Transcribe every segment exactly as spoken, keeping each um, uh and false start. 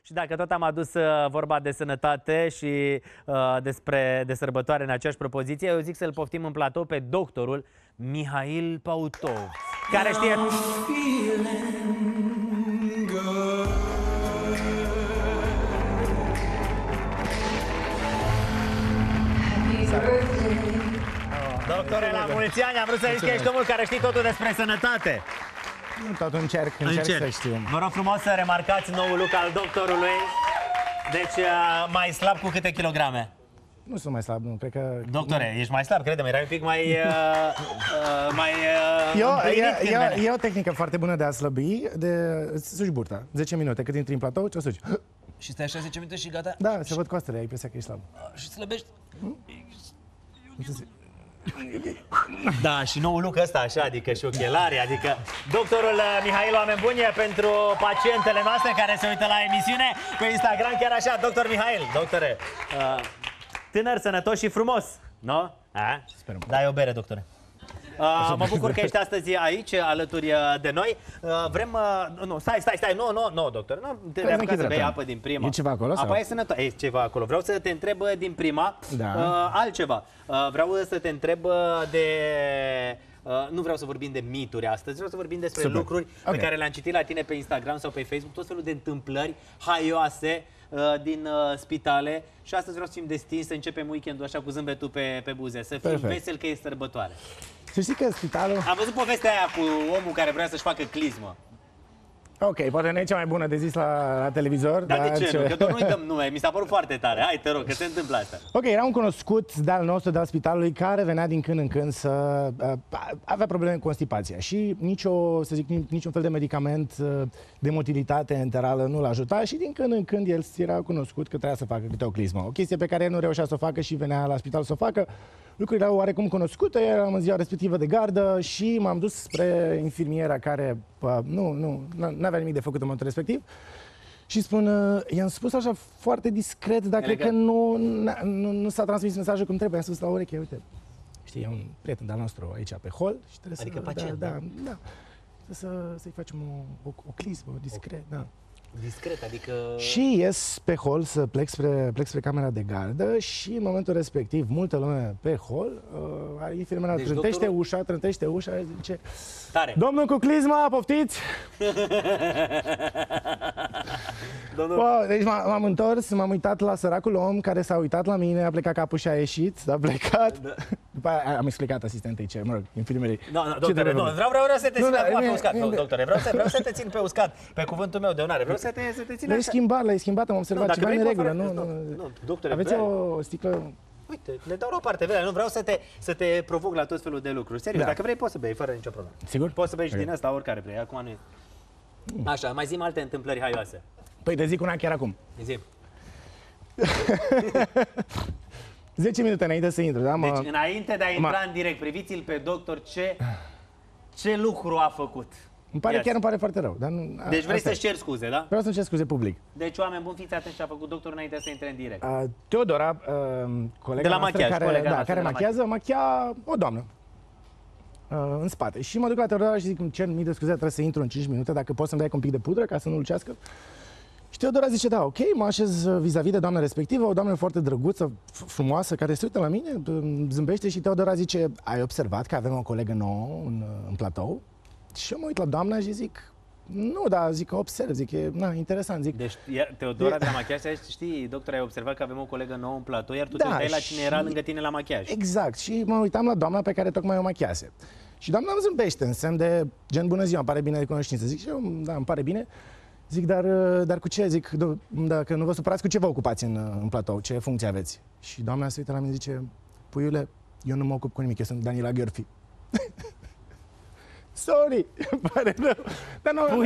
Și dacă tot am adus uh, vorba de sănătate și uh, despre de sărbătoare în aceeași propoziție, eu zic să-l poftim în platou pe doctorul Mihail Pautov, care știe... Doctore, la mulți ani, am vrut să zic că ești omul care știi totul despre sănătate. Nu tot încerc, încerc, încerc să știu. Vă rog frumos să remarcați noul look al doctorului. Deci, mai slab cu câte kilograme? Nu sunt mai slab, nu, cred că... Doctore, ești mai slab, crede-mă, erai un pic mai... Uh, uh, mai uh, eu, e, e, e o tehnică foarte bună de a slăbi, de suci burta. zece minute, cât intri în platou, ce o suci. Și stai așa zece minute și gata? Da, se văd coastele, ai impresia că ești slab. Și slăbești? Da, și noul look ăsta așa, adică și ochelari, adică doctorul Mihail, oameni buni, pentru pacientele noastre care se uită la emisiune pe Instagram, chiar așa, doctor Mihail, doctore, uh, tânăr, sănătos și frumos, nu? A? Sperăm. Dai o bere, doctore. Uh, mă bucur că ești astăzi aici, alături de noi. Uh, vrem... Uh, nu, stai, stai, stai, nu, nu, nu, doctor, nu, te vei apuca să bei apă din prima. E ceva acolo? Apa e sănătoasă, e ceva acolo. Vreau să te întreb din prima da. uh, altceva. Uh, vreau să te întreb de... Uh, nu vreau să vorbim de mituri astăzi, vreau să vorbim despre Super. lucruri okay. pe care le-am citit la tine pe Instagram sau pe Facebook, tot felul de întâmplări haioase uh, din uh, spitale și astăzi vreau să fim destins să începem weekendul așa cu zâmbetul pe, pe buze, să fim Perfect. vesel că e sărbătoare. Să știi că spitalul... Am văzut povestea aia cu omul care vrea să-și facă clismă. Ok, poate nu e cea mai bună de zis la, la televizor. Dar, dar de ce? ce... Nu? Că tot nu-i dăm nume, mi s-a părut foarte tare. Hai, te rog, că se întâmplă asta. Ok, era un cunoscut de-al nostru, de-al spitalului, care venea din când în când să uh, avea probleme cu constipația. Și nicio, să zic, niciun fel de medicament uh, de motilitate enterală nu l-a ajutat și din când în când el era cunoscut că trebuia să facă câte o clismă. O chestie pe care el nu reușea să o facă și venea la spital să o facă. Lucrurile erau oarecum cunoscute, eram în ziua respectivă de gardă și m-am dus spre infirmiera care pă, nu, nu, n-avea nimic de făcut în momentul respectiv și spun, i-am spus așa foarte discret, dar cred că nu, nu, nu s-a transmis mesajul cum trebuie. I-am spus la ureche, uite, știi, e un prieten de-al nostru aici pe hol și trebuie adică să... pacient, da, da, da, să, să-i facem o, o, o clismă, discret, okay. da. Discret, adică... Și ies pe hol să plec spre, plec spre camera de gardă și în momentul respectiv, multă lume pe hol, uh, infirmera deci trântește doctorul... ușa, trântește ușa și zice Tare. Domnul cu clisma, poftiți? Domnul... Bă, deci m-am întors, m-am uitat la săracul om care s-a uitat la mine, a plecat capul și a ieșit, a plecat. Da. După aia am explicat asistentei ce, mă rog, infirmerii. Nu, no, no, doctore, nu, vreau, vreau, vreau să te țin no, acum pe uscat, no, doctore, vreau să, vreau să te țin pe uscat, pe cuvântul meu de onoare, vreau să te, să te țin așa. L-ai schimbat, l-ai schimbat, am observat ceva în regulă, nu, nu, nu, doctore, aveți o sticlă... Uite, le dau la o parte, vede, nu vreau să te, să te provoc la tot felul de lucruri. Serios, da. Dacă vrei poți să bei, fără nicio problemă. Sigur? Poți să bei și din asta oricare vrei, acum nu e. Așa, mai zi alte întâmplări haioase. Păi te zic una chiar acum. Zi. zece minute înainte să intru, da? Mă... Deci, înainte de a intra în direct, priviți-l pe doctor ce, ce lucru a făcut. Îmi pare, chiar îmi pare foarte rău. Dar nu, deci vrei să-și ceri scuze, da? Vreau să-mi cer scuze public. Deci, oameni buni, fiți atenți ce a făcut doctorul înainte să intre în direct. Uh, Teodora, uh, colega de la noastră machiaj, care, colega da, noastră care de la machiază, machia o doamnă. Uh, în spate. Și mă duc la Teodora și zic, îmi cer mii de scuze, trebuie să intru în cinci minute, dacă poți să-mi dai un pic de pudră ca să nu lucească. Și Teodora zice, da, ok, mă așez vis-a-vis de doamna respectivă, o doamnă foarte drăguță, frumoasă, care se uită la mine, zâmbește și Teodora zice, ai observat că avem o colegă nouă în, în platou? Și eu mă uit la doamna și zic, nu, da, zic că observ, zic, e na, interesant, zic. Deci Teodora de la machiaj, știi, doctor, ai observat că avem o colegă nouă în platou, iar tu da, te uitai la cine era lângă tine la machiaj. Exact, și mă uitam la doamna pe care tocmai o machiase. Și doamna îmi zâmbește în semn de gen, bună ziua, îmi pare bine de cunoștință. Zic și eu, da, îmi pare bine. Zic, dar, dar cu ce? Zic, dacă nu vă supărați, cu ce vă ocupați în, în platou? Ce funcție aveți? Și doamna se uită la mine și zice, puiule, eu nu mă ocup cu nimic, eu sunt Daniela Gheorfi. Sorry, pare rău, dar nu...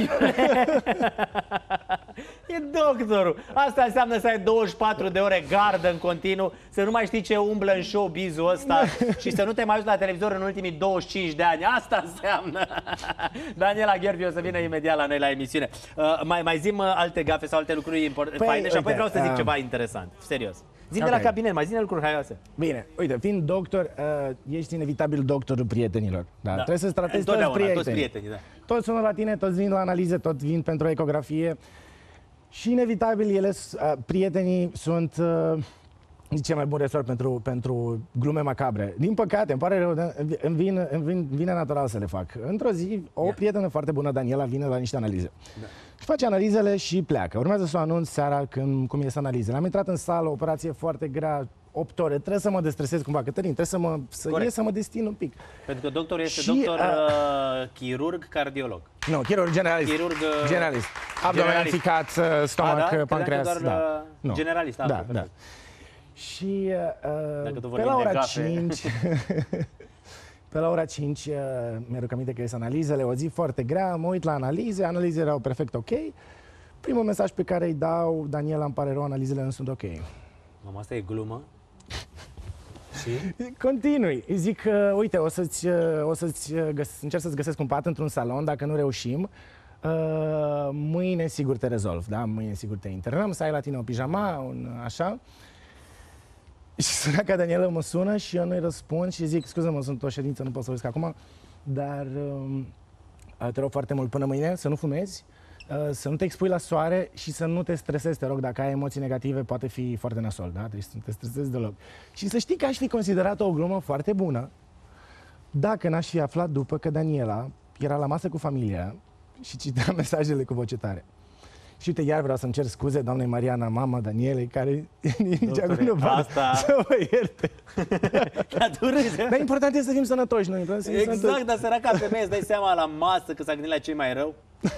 E doctorul. Asta înseamnă să ai douăzeci și patru de ore gardă în continuu, să nu mai știi ce umblă în showbiz-ul ăsta și să nu te mai uiți la televizor în ultimii douăzeci și cinci de ani. Asta înseamnă. Daniela Gheorfi o să vină imediat la noi la emisiune. Uh, mai, mai zi alte gafe sau alte lucruri importante, păi, faine și apoi vreau să zic uh... ceva interesant. Serios. Zi-mi okay. de la cabinet, mai zi-ne lucruri haioase. Bine, uite, fiind doctor, uh, ești inevitabil doctorul prietenilor. Da? Da. Trebuie să-ți tratezi toți prietenii. Toți prietenii, da. Toți sună la tine, toți vin la analize, toți vin pentru ecografie. Și inevitabil ele, uh, prietenii sunt uh, cel mai bun resort pentru, pentru glume macabre. Din păcate, îmi pare rău, îmi vine, îmi vine, vine natural să le fac. Într-o zi, o yeah. prietenă foarte bună, Daniela, vine la niște analize. Da. Și face analizele și pleacă. Urmează să o anunț seara când, cum ies analizele. Am intrat în sală, o operație foarte grea, opt ore. Trebuie să mă destresez cumva, Cătălin, trebuie să mă să ies, să mă destin un pic. Pentru că doctorul este și, doctor uh, chirurg, cardiolog. Nu, chirurg generalist. Chirurg uh, generalist. Abdomen, ficat, stomac, da? pancreas. Doar, da. Uh, generalist. Da, da. da. Și uh, pe la ora cinci, pe la ora cinci uh, mi-aduc aminte că ies analizele, o zi foarte grea, mă uit la analize, analizele erau perfect ok. Primul mesaj pe care îi dau, Daniela, îmi pare rău, analizele nu sunt ok. Mama, asta e glumă? Și? Continui. Îi zic, uh, uite, o să-ți, uh, o să-ți găs- încerc să-ți găsesc un pat într-un salon, dacă nu reușim. Uh, mâine sigur te rezolv, da? Mâine sigur te internăm, să ai la tine o pijama, un așa. Și suna ca Daniela mă sună și eu nu-i răspund și zic, scuză-mă, sunt o ședință, nu pot să vorbesc acum, dar uh, te rog foarte mult până mâine să nu fumezi, uh, să nu te expui la soare și să nu te stresezi, te rog, dacă ai emoții negative poate fi foarte nasol, da? Deci să nu te stresezi deloc. Și să știi că aș fi considerat o glumă foarte bună dacă n-aș fi aflat după că Daniela era la masă cu familia și citea mesajele cu voce tare. Și uite, iar vreau să-mi cer scuze doamnei Mariana, mama Danielei, care nici acum nu poate asta... să mă ierte. Dar important este să fim sănătoși, noi. Să fim exact, sănătoși. Dar săraca femeie, îți dai seama la masă că s-a gândit la cei mai rău?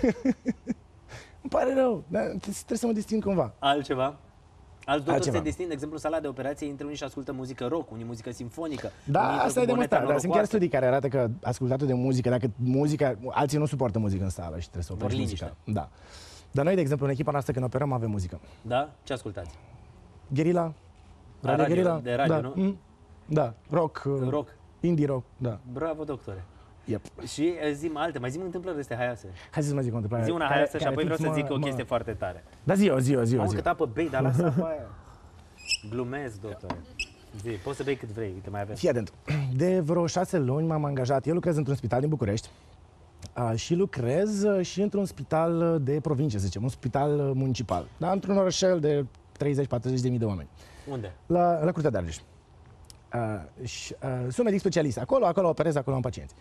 Îmi pare rău, dar trebuie să mă disting cumva. Altceva? Alți doctori Altceva. se disting, de exemplu, în sala de operație intră unii și ascultă muzică rock, unii muzică simfonică. Da, asta e demonstrat, dar sunt chiar studii care arată că ascultatul de muzică, dacă muzica, alții nu suportă muzică în sală și trebuie să oprești muzica. Da. Dar noi, de exemplu, în echipa noastră, când operăm, avem muzică. Da? Ce ascultați? Gherila. Radio, radio Gherila. de radio, da. nu? Mm. Da, rock. Rock. Indie rock, da. Bravo, doctore. Yep. Și zi alte, mai zi întâmplări astea haioase. Hai să-ți mai zic o întâmplare. Zi una haioasă și apoi vreau să zic o chestie foarte tare. Da, zi o, zi o, zi o. Mamă, cât apă bei, dar lasă apa aia. Glumesc, doctore. Zi, poți să bei cât vrei, uite, mai avem. Fii atent. De vreo șase luni m-am angajat. Eu lucrez într-un spital din București. Uh, și lucrez uh, și într-un spital de provincie, să zicem, un spital uh, municipal, da? Într-un orășel de treizeci-patruzeci de mii de oameni. Unde? La, la Curtea de Argeș. Uh, și, uh, sunt medic specialist acolo, acolo operez, acolo am pacienți.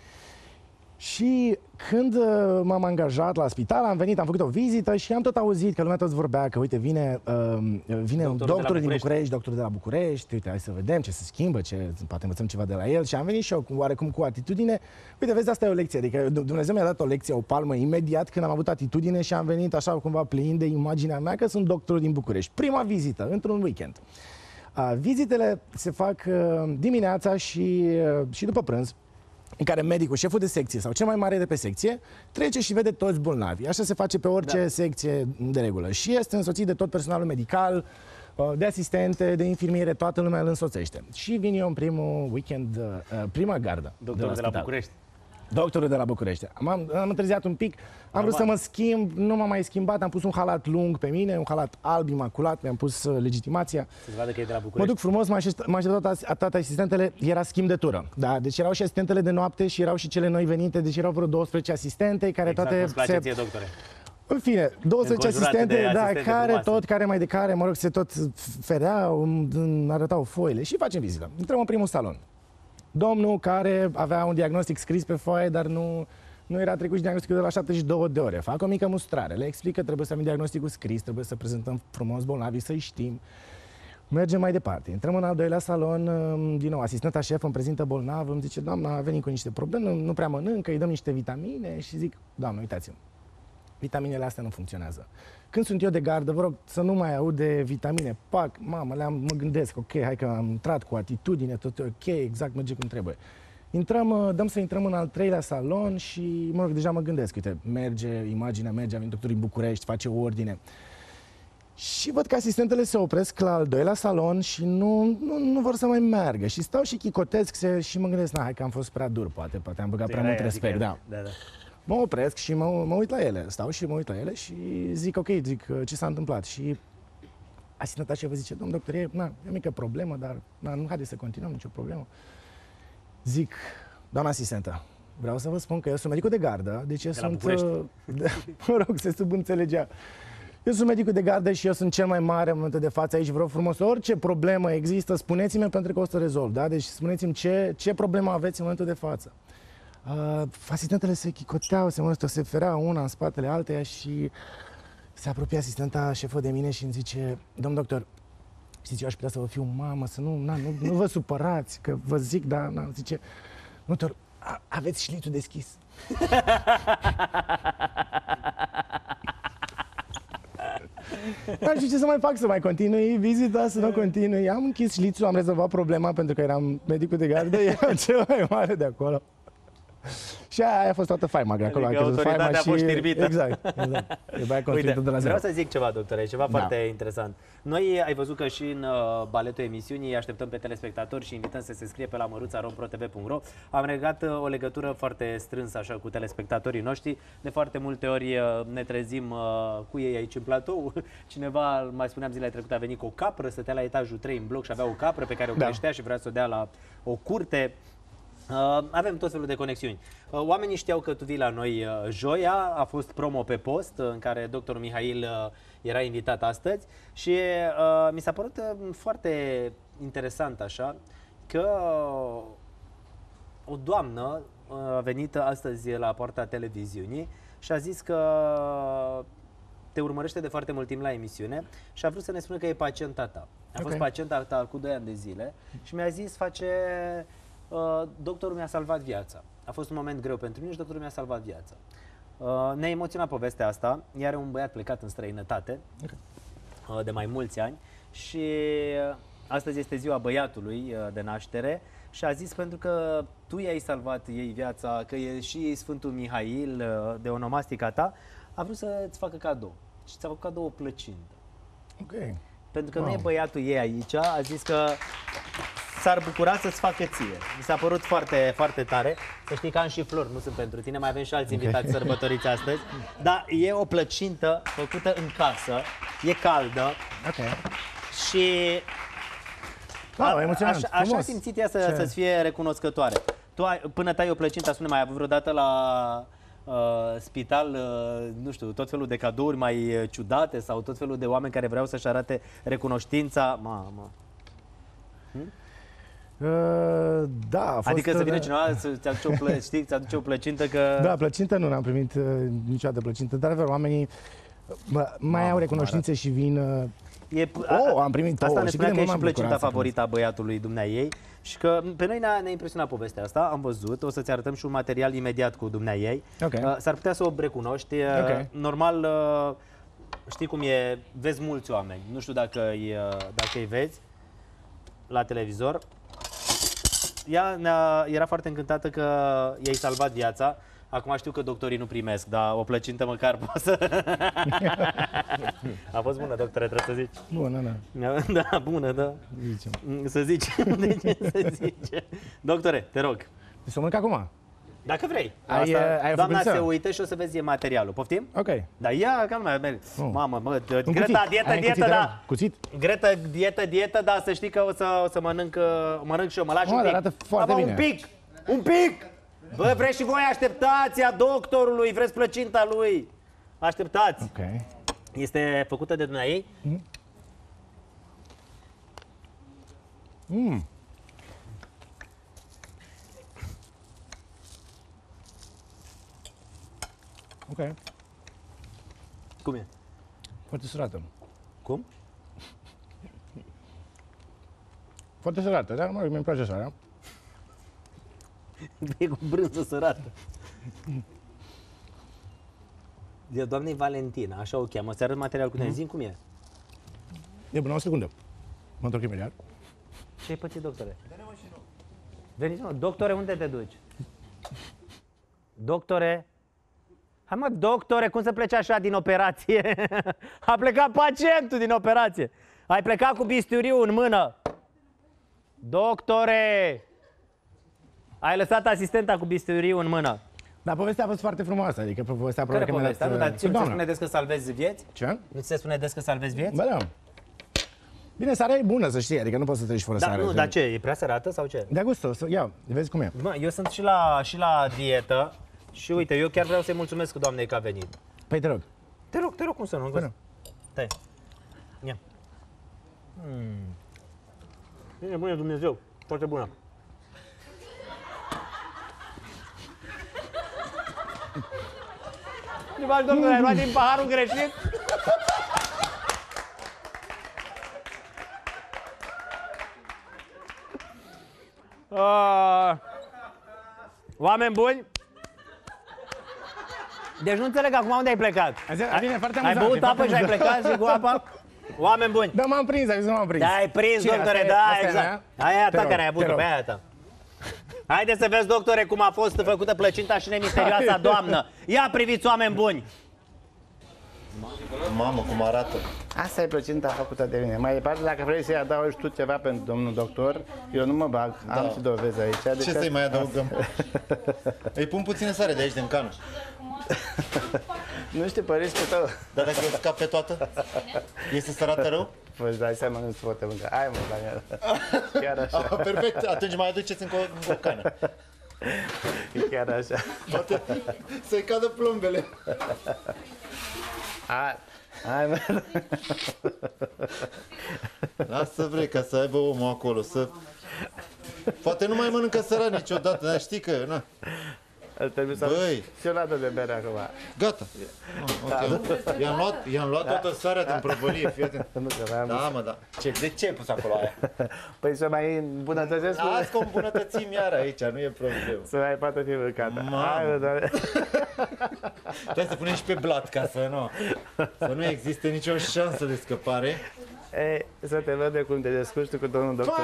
Și când uh, m-am angajat la spital, am venit, am făcut o vizită și am tot auzit că lumea tot vorbea că, uite, vine, uh, vine un doctor din București, doctorul de la București, uite, hai să vedem ce se schimbă, ce, poate învățăm ceva de la el. Și am venit și eu oarecum cu atitudine. Uite, vezi, asta e o lecție, adică Dumnezeu mi-a dat o lecție, o palmă imediat când am avut atitudine și am venit așa cumva plin de imaginea mea că sunt doctorul din București. Prima vizită, într-un weekend. Uh, vizitele se fac uh, dimineața și, uh, și după prânz, în care medicul, șeful de secție sau cel mai mare de pe secție, trece și vede toți bolnavi. Așa se face pe orice da. secție de regulă. Și este însoțit de tot personalul medical, de asistente, de infirmiere, toată lumea îl însoțește. Și vin eu în primul weekend, prima gardă. Doctorul de la, de la București. Doctorul de la București. Am, am întârziat un pic, am Normal. vrut să mă schimb, nu m-am mai schimbat, am pus un halat lung pe mine, un halat alb, imaculat, mi-am pus legitimația. Să-ți vadă că e de la București. Mă duc frumos, m-a așteptat toate asistentele, era schimb de tură. Da, deci erau și asistentele de noapte și erau și cele noi venite, deci erau vreo douăsprezece asistente care exact, toate... Exact, place ție, doctore. În fine, douăzeci asistente, da, care frumoase. tot, care mai de care, mă rog, se tot fereau, îmi arătau foile și facem vizită. Intrăm în primul salon. Domnul care avea un diagnostic scris pe foaie, dar nu, nu era trecut și diagnosticul de la șaptezeci și două de ore. Fac o mică mustrare, le explic că trebuie să avem diagnosticul scris, trebuie să prezentăm frumos bolnavii, să-i știm. Mergem mai departe. Intrăm în al doilea salon, din nou, asistenta șef îmi prezintă bolnav, îmi zice, doamna, a venit cu niște probleme, nu prea mănâncă, îi dăm niște vitamine și zic, doamnă, uitați-mă, vitaminele astea nu funcționează. Când sunt eu de gardă, vă rog să nu mai aud de vitamine. Pac, mamă, le-am, mă gândesc, ok, hai că am intrat cu atitudine, tot e ok, exact, merge cum trebuie. Intrăm, dăm să intrăm în al treilea salon și, mă rog, deja mă gândesc, uite, merge, imaginea merge, a venit doctorul din București, face o ordine. Și văd că asistentele se opresc la al doilea salon și nu, nu, nu vor să mai meargă. Și stau și chicotesc se, și mă gândesc, na, hai că am fost prea dur, poate, poate am băgat prea mult respect, da. da, da. Mă opresc și mă, mă uit la ele, stau și mă uit la ele și zic, ok, zic, ce s-a întâmplat? Și asistenta șefă zice, domn doctor, e, na, e o mică problemă, dar na, nu, haide să continuăm, nicio problemă. Zic, doamna asistentă, vreau să vă spun că eu sunt medicul de gardă, deci eu de sunt, la de, mă rog, se subînțelegea. Eu sunt medicul de gardă și eu sunt cel mai mare în momentul de față aici. Vreau frumos, orice problemă există, spuneți-mi pentru că o să rezolv, da? Deci spuneți-mi ce, ce problemă aveți în momentul de față. Uh, asistentele se chicoteau, se mănăstă, se ferea una în spatele alteia și se apropie asistenta șefă de mine și îmi zice: domn doctor, știți, eu aș putea să vă fiu mamă, să nu, na, nu, nu vă supărați, că vă zic, dar, na, zice, doctor, a, aveți șlițul deschis. Nu știu ce să mai fac, să mai continui vizita, să nu continui. Am închis șlițul, am rezolvat problema pentru că eram medicul de gardă, eram cel mai mare de acolo. Și aia a fost toată faima de acolo. Adică autoritatea a fost știrbită. Exact, exact. Uite, de la vreau să zic ceva, doctore, ceva da. foarte interesant. Noi, ai văzut că și în uh, baletul emisiunii așteptăm pe telespectatori și invităm să se scrie pe la măruța rom pro t v punct ro. Am regat uh, o legătură foarte strânsă așa cu telespectatorii noștri. De foarte multe ori uh, ne trezim uh, cu ei aici în platou. Cineva, mai spuneam zilele trecute, a venit cu o capră, stătea la etajul trei în bloc și avea o capră pe care o creștea da. și vrea să o dea la o curte. Uh, avem tot felul de conexiuni. Uh, oamenii știau că tu vii la noi uh, joia, a fost promo pe post uh, în care doctorul Mihail uh, era invitat astăzi și uh, mi s-a părut uh, foarte interesant așa că uh, o doamnă uh, a venit astăzi la poarta televiziunii și a zis că te urmărește de foarte mult timp la emisiune și a vrut să ne spună că e pacienta ta. A okay. fost pacienta ta cu doi ani de zile și mi-a zis, face... Uh, doctorul mi-a salvat viața. A fost un moment greu pentru mine și doctorul mi-a salvat viața. Uh, ne-a emoționat povestea asta. Ea are un băiat plecat în străinătate okay. uh, de mai mulți ani și uh, astăzi este ziua băiatului uh, de naștere și a zis pentru că tu i-ai salvat ei viața, că e și Sfântul Mihail uh, de onomastica ta, a vrut să-ți facă cadou și ți-a făcut cadou o plăcintă. Okay. Pentru că wow. nu e băiatul ei aici, a zis că s-ar bucura să-ți facă ție. Mi s-a părut foarte, foarte tare. Să știi că am și flori, nu sunt pentru tine, mai avem și alți invitați okay. sărbătoriți astăzi. Dar e o plăcintă făcută în casă, e caldă okay. și wow, a, așa, așa a simțit ea să, să-ți fie recunoscătoare. Tu ai, până tai o plăcintă, spune, mai ai avut vreodată la uh, spital, uh, nu știu, tot felul de cadouri mai ciudate sau tot felul de oameni care vreau să-și arate recunoștința? Mamă. Hm? Uh, da, a fost, adică să vină cineva să-ți aduce o, plă, știi, aduce o plăcintă că... Da, plăcintă nu n-am primit uh, niciodată plăcintă, dar oamenii bă, mai Mamă, au recunoștințe și vin... Uh, e, a, oh, am primit Asta ouă, ne și spunea că e și plăcinta favorită a băiatului dumneaei și că pe noi ne-a ne impresionat povestea asta, am văzut, o să-ți arătăm și un material imediat cu dumneaei. Okay. Uh, S-ar putea să o recunoști. Uh, okay. Normal, uh, știi cum e, vezi mulți oameni, nu știu dacă îi, uh, dacă îi vezi la televizor. Ea era foarte încântată că i-ai salvat viața. Acum știu că doctorii nu primesc, dar o plăcintă măcar poate să... A fost bună, doctore, trebuie să zici. Bună, da. Da, bună, da. Zicem. Să zici. De ce să zice? Doctore, te rog. Să mănânc acum? Dacă vrei. Ai, Asta, ai doamna se uită și o să vezi materialul. Poftim? Ok. Dar ia, calma, merg. Oh. Mamă, mă, Greta, dietă, dietă, da. Cuțit? Greta, dietă, dietă, da, să știi că o să, o să mănânc, mănânc și eu, mă lași un pic. Arată foarte bine. Un pic, un pic. Bă, vreți și voi așteptația doctorului, vreți plăcinta lui. Așteptați. Ok. Este făcută de dumneavoastră ei? Mm. Mm. Ok. Cum e? Foarte sărată. Cum? Foarte sărată, dar mă rog, mi-mi place sarea. E cu brânză sărată. De doamnei Valentina, așa o cheamă. Să arăt material cu tine. Mm. Zi cum e. E bună, o secundă. Mă întorc imediat. Ce-ai pățit, doctore? Veniți, mă. Doctore, unde te duci? Doctore? Hai, mă, doctore, cum să pleci așa din operație? A plecat pacientul din operație. Ai plecat cu bisturiu în mână. Doctore! Ai lăsat asistenta cu bisturiu în mână. Dar povestea a fost foarte frumoasă, adică povestea Care probabil povestea? că Nu, dar ți nu se spune des că salvezi vieți? Ce? Nu ți se spune des că salvezi vieți? Ba da. Bine, sarea e bună, să știi, adică nu poți să treci fără da, sare. Nu, dar ce? E prea sărată sau ce? De gustă, să ia, vezi cum e. Mă, eu sunt și la, și la dietă și uite, eu chiar vreau să-i mulțumesc doamnei că a venit. Păi te rog. Te rog, te rog, cum să nu? Până. stai. Ia. Mm. Bine, bună Dumnezeu, foarte bună. Ce faci, doctore, ai luat din paharul greșit? Uh, oameni buni, deci nu înțeleg acum unde ai plecat. Bine, foarte ai amuzant, băut apă și ai plecat și cu apa? Oameni buni. Da, m-am prins, ai zis, m-am prins. Da, ai prins, Cine? doctore, Asta e- da, asta e exact. mea? Aia e Te ta rog, care ai te avut-o, rog. pe aia ta. Haideți să vezi, doctore, cum a fost făcută plăcinta și nemisterioasa doamnă. Ia priviți, oameni buni. Mamă, cum arată. Asta e plăcinta făcută de mine. Mai departe, dacă vrei să-i adaugi tu ceva pentru domnul doctor, eu nu mă bag, da. Am și dovezi aici. Deci Ce să-i mai adăugăm? Îi pun puțină sare de aici, din cană. Nu știu, părește tău. Dar dacă o scap pe toată, este să arată rău? Vă dai seama, nu se poate mânca. Hai mă, Daniel. Chiar așa. Ah, perfect, atunci mai aduceți încă o, încă o cană. Chiar așa. Poate să-i cadă plombele. Hai, hai mă. Lasă vrei ca să aibă omul acolo, să... Poate nu mai mănâncă sărat niciodată, dar știi că, na. Trebuie să Băi. și o lată de bere acum. Gata. Ah, okay. I-am luat, i-am luat toată sarea din prăvălie, fii atent. Nu că vreau. Da, mă, da. Ce, de ce ai pus acolo aia? Păi să mai îmbunătățesc. Azi că o îmbunătățim iar aici, nu e problemă. Să mai poată fi mâncată. Mamă. Hai mă, Daniel. Trebuie să punem și pe blat ca să nu, să nu existe nicio șansă de scăpare. Ei, să te văd de cum te descurci tu cu domnul doctor.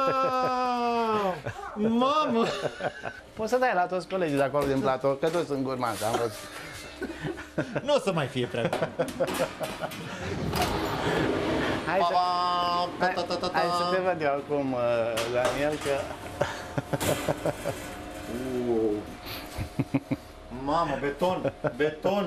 Wow! Mamă! Poți să dai la toți colegii de acolo din platou, că toți sunt gurmanți, am văzut. Nu o să mai fie prea bine. Hai să, Ta, hai, ta, ta, ta, ta. hai să te văd eu acum, uh, Daniel, că... Uh. Mamă, beton, beton.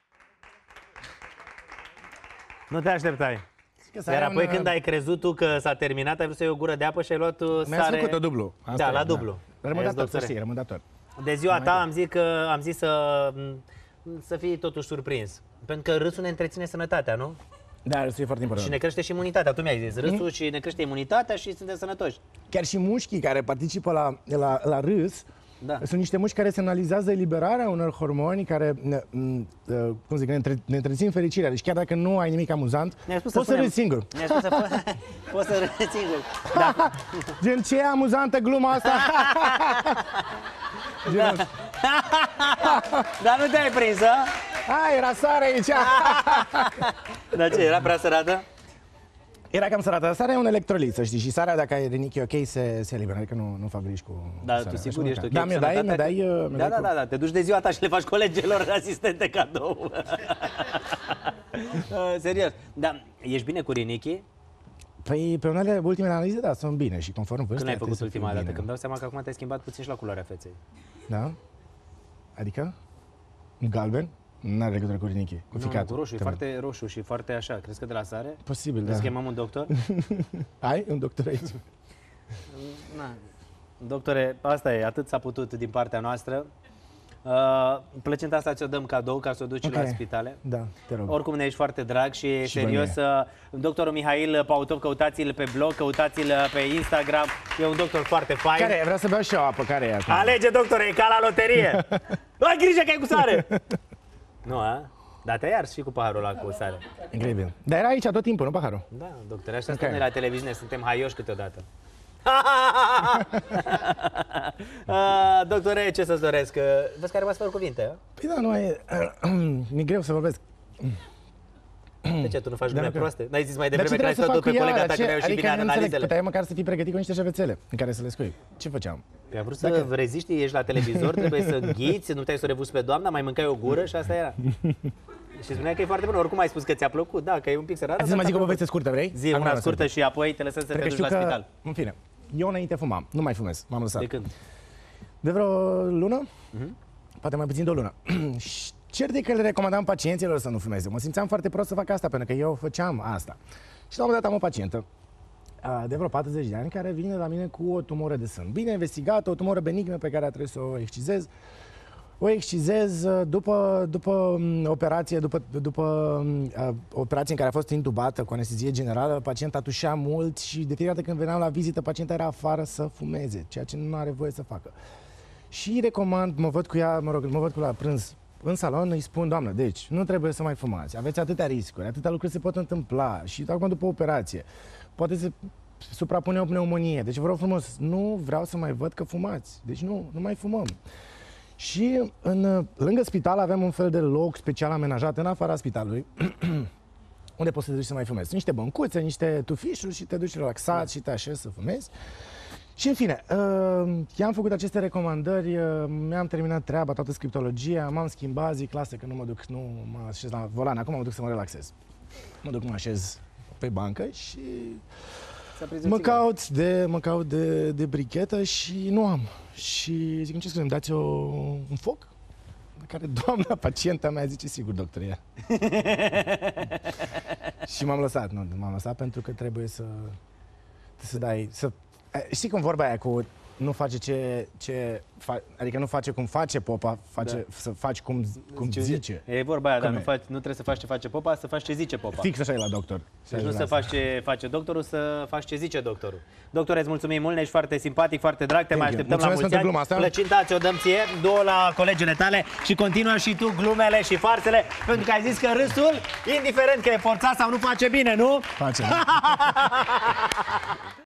Nu te așteptai. Iar apoi când ai crezut tu că s-a terminat, ai vrut să iei o gură de apă și ai luat uh, Mi-ai sare... făcut-o dublu. Asta Da, e, la dublu. Rămân Vezi, dator, să doctore? știi, rămân dator. De ziua ta am zis că am zis să, să fii totuși surprins. Pentru că râsul ne întreține sănătatea, nu? Da, râsul e foarte Și important. ne crește și imunitatea. Tu mi-ai zis, râsul și ne crește imunitatea și suntem sănătoși. Chiar și mușchii care participă la, la, la râs, Da. sunt niște mușchi care semnalizează eliberarea unor hormoni care ne, m, uh, cum zic, ne, între, ne întrețin fericirea. Deci chiar dacă nu ai nimic amuzant, Ne-ai spus poți să, punem- râzi singur. Ne-ai spus să fă... Poți să râzi singur. Da. Gen, ce e amuzantă gluma asta? Gen, Dar nu te-ai prins, a? a, era sare aici. Dar ce, era prea sărată? Era cam sărată. Sarea e un electrolit, să știi. Și sarea, dacă ai rinichi ok, se, se eliberă. Adică nu, nu fac griji cu Da, sarea. tu Așa sigur nu ești ca- ok. Da, cu mi-o dai, mi-o sănătatea? dai, uh, mi-o Da, dai da, cu- da, da, te duci de ziua ta și le faci colegilor asistente cadou. Uh, Serios. Da, ești bine cu rinichii? Păi, pe unele ultimele analize, da, sunt bine și conform vârstei. Când ai făcut trebuie să ultima fiu dată? bine. Când dau seama că acum te-ai schimbat puțin și la culoarea feței. Da? Adică? Galben? Nu are legătură cu rinichii, cu Nu, ficatul. cu roșu, e Că- foarte roșu și foarte așa. Crezi că de la sare? Posibil, Vrei să da. chemăm un doctor? Ai un doctor aici? Na. Doctore, asta e, atât s-a putut din partea noastră. Uh, plăcinta asta ți-o dăm cadou ca să o duci Ok. la spitale. Da, te rog. Oricum ne ești foarte drag și, Și serios, pe uh, doctorul Mihail Pautov, căutați-l pe blog, căutați-l pe Instagram. E un doctor foarte fain. Care e? Vreau să beau și eu apă. Care e acum? Alege, doctore, e ca la loterie. Ai grijă că ai cu sare. Nu, a? Dar te ars și cu paharul ăla cu sare. Incredibil. Dar era aici tot timpul, nu paharul? Da, doctore, așa Ok. stăm noi la televiziune, suntem haioși câteodată. uh, doctore, ce să-ți doresc? Vezi că ai rămas fără cuvinte, a? Păi da, nu e... Mi-e greu să vorbesc. De ce, tu nu faci Dar glume că- proaste? N-ai zis mai Dar devreme ce că ai trebuie să stat fac pe cu ea? colega ta Dar că ce- mi-au ieșit adică bine nu înțeleg, analizele? puteai măcar să fii pregătit cu niște șervețele în care să le scui. Ce făceam? Păi am vrut să reziști, ești la televizor, trebuie să înghiți, nu puteai să o revuzi pe doamna, mai mâncai o gură și asta era. Și spuneai că e foarte bun, oricum ai spus că ți-a plăcut, da, că e un pic sărat. Hai să mai zic o poveste scurtă, vrei? Zi, Acum una nu scurtă și apoi te lăsăm să te Pentru că duci știu la că, spital. în fine, eu înainte fumam, nu mai fumez, m-am lăsat. De când? De vreo lună? Poate mai puțin de o lună. Și cert e că le recomandam pacienților să nu fumeze. Mă simțeam foarte prost să fac asta, pentru că eu făceam asta. Și la un moment dat am o pacientă a, de vreo patruzeci de ani care vine la mine cu o tumoră de sân. Bine investigată, o tumoră benignă pe care a trebuit să o excizez. o excizez după, după operație, după, după uh, operație în care a fost intubată cu anestezie generală, pacienta tușea mult și de fiecare dată când veneam la vizită, pacienta era afară să fumeze, ceea ce nu are voie să facă. Și recomand, mă văd cu ea, mă rog, mă văd cu la prânz în salon, îi spun, doamnă, deci nu trebuie să mai fumați, aveți atâtea riscuri, atâtea lucruri se pot întâmpla și acum după operație poate se suprapune o pneumonie, deci vă rog frumos, nu vreau să mai văd că fumați, deci nu, nu mai fumăm. Și în, lângă spital avem un fel de loc special amenajat în afara spitalului unde poți să te duci să mai fumezi. Sunt niște băncuțe, niște tufișuri și te duci relaxat și te așezi să fumezi. Și în fine, uh, i-am făcut aceste recomandări, uh, mi-am terminat treaba, toată scriptologia, m-am schimbat, zic, lasă că nu mă duc, nu mă așez la volan, acum mă duc să mă relaxez. Mă duc, mă așez pe bancă și mă caut, de, mă caut de, de brichetă și nu am. Și zic, ce scuze, îmi dați o, un foc? La care doamna pacienta mea zice, sigur, doctor, ia. Și m-am lăsat, nu, m-am lăsat pentru că trebuie să, să dai, să... Știi cum vorba aia cu nu face ce, ce fa, adică nu face cum face popa, face, da. Să faci cum, cum ce zice. E vorba aia, dar nu, faci, nu trebuie să faci ce face popa, să faci ce zice popa. Fix așa e la doctor. Deci nu să faci ce face doctorul, să faci ce zice doctorul. Doctor, îți mulțumim mult, ești foarte simpatic, foarte drag, te mai așteptăm la mulți ani. Plăcinta ți-o dăm ție, du-o la colegele tale și continuă și tu glumele și farsele, pentru că ai zis că râsul, indiferent că e forțat sau nu, face bine, nu? Face.